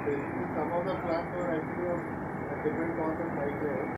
Basically, some of the plants were actually of different cause of migraine.